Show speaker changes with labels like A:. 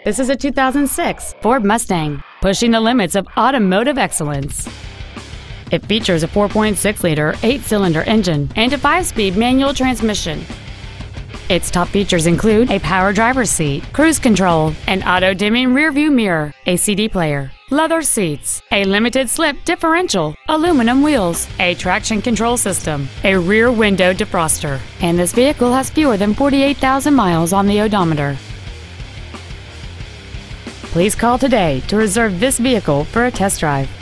A: This is a 2006 Ford Mustang, pushing the limits of automotive excellence. It features a 4.6-liter, 8-cylinder engine and a 5-speed manual transmission. Its top features include a power driver's seat, cruise control, an auto-dimming rearview mirror, a CD player, leather seats, a limited-slip differential, aluminum wheels, a traction control system, a rear window defroster, and this vehicle has fewer than 48,000 miles on the odometer. Please call today to reserve this vehicle for a test drive.